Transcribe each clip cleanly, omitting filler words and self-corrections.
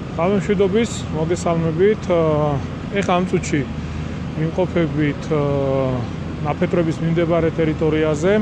Გამშვიდობის, მოგესალმებით. ეხლა ამ წუთში ვიმყოფებით ნაფეთრების მიმდებარე ტერიტორიაზე,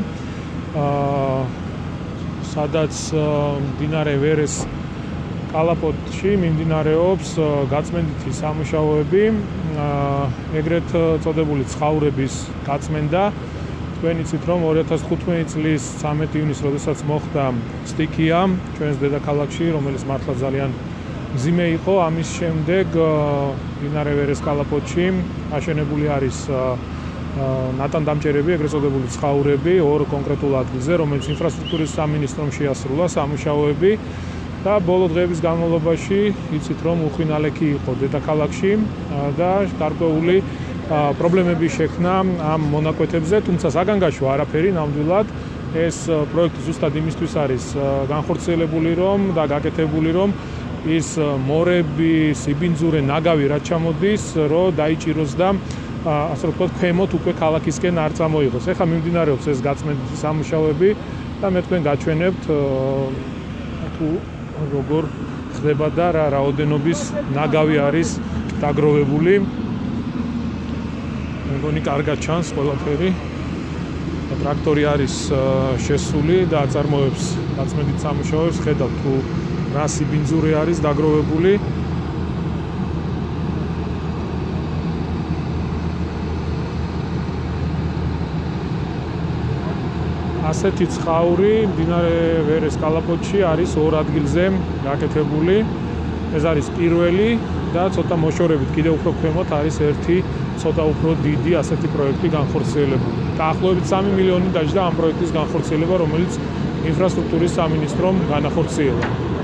სადაც მდინარე ვერეს კალაპოტში მიმდინარეობს გაწმენდითი სამუშაოები, ეგრეთ წოდებული ცხაურების გაწმენდა. თქვენ იცით, რომ 2015 წლის 13 ივნისს, როდესაც მოხდა სტიქია ჩვენს დედაქალაქში, რომელიც მართლა ძალიან მძიმე იყო, ამის შემდეგ მდინარე ვერეს კალაპოტში აშენებული არის ნატანდამჭერები, ეგრეთ წოდებული ცხაურები, ორ კონკრეტულ ადგილზე, რომელიც ინფრასტრუქტურის სამინისტრომ შეასრულა სამუშაოები და ბოლო დღეების განმავლობაში იცით, რომ უხვინალექი იყო დედაქალაქში და გარკვეული პრობლემები შექმნა ამ მონაკვეთებზე, თუმცა საგანგაშო არაფერი ნამდვილად ეს პროექტი ზუსტად იმისთვის არის განხორციელებული რომ და გაკეთებული რომ ის მორები, სიბინძურე, ნაგავი რაც ჩამოდის, რომ დაიჭიროს და ასე ვთქვათ, ქვემოთ უკვე ქალაქისკენ არ წამოიღოს. ეხლა მიმდინარეობს ეს გაწმენდითი სამუშაოები და მე თქვენ გაჩვენებთ თუ როგორ ხდება და რა რაოდენობის ნაგავი არის დაგროვებული. მეგონი კარგად ჩანს ყველაფერი. ტრაქტორი არის შესული და აწარმოებს გაწმენდით სამუშაოებს, ხედავთ თუ რა სიბინძურე არის დაგროვებული. ასეთი ცხაური მდინარე ვერეს კალაპოტში არის ორ ადგილზე გაკეთებული. ეს არის პირველი და ცოტა მოშორებით კიდევ უფრო ქვემოთ არის ერთი ცოტა უფრო დიდი ასეთი პროექტი განხორციელებული. დაახლოებით 3 მილიონი დაჯდა ამ პროექტის განხორციელება, რომელიც ინფრასტრუქტურის სამინისტრომ განახორციელა.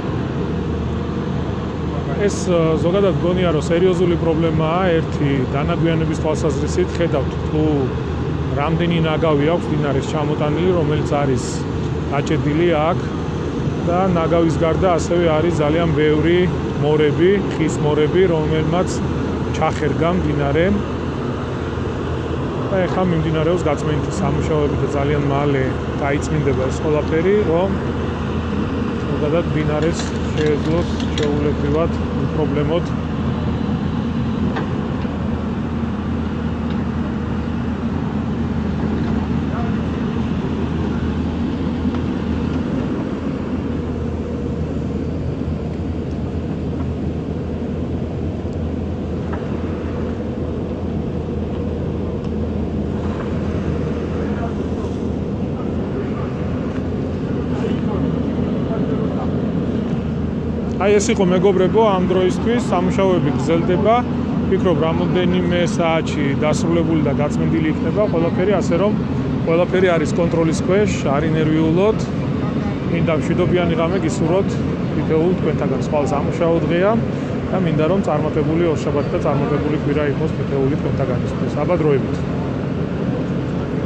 ეს ზოგადად გონია რომ სერიოზული პრობლემაა, ერთი დანაგვიანების თვალსაზრისით ხედავთ თუ რამდენი ნაგავი აქვს მდინარეს ჩამოტანილი, რომელიც არის გაჭედილი აქ და ნაგავის გარდა ასევე არის ძალიან ბევრი მორები, ხის მორები, რომელმაც ჩახერგა მდინარე. და ეხლა მიმდინარეობს გაწმენდითი სამუშაოები და ძალიან მალე დაიწმინდება ეს ყველაფერი, რომ ზოგადად მდინარეს შეეძლოს შეულებრივად უპრობლემოდ ეს იყო მეგობრებო ამ დროისთვის სამუშაოები გრძელდება. ვფიქრობ რამოდენიმე საათში დასრულებული და გაწმენდილი იქნება ყველაფერი, ასე რომ ყველაფერი არის კონტროლის ქვეშ, არ ინერვიულოთ. მინდა მშვიდობიანი ღამე გისურვოთ თითოეულ თქვენთაგან. სხვა სამუშაო დღეა და მინდა რომ წარმატებული ორშაბათი და წარმატებული კვირა იყოს თითოეული თქვენთაგანისთვის. აბა დროებით.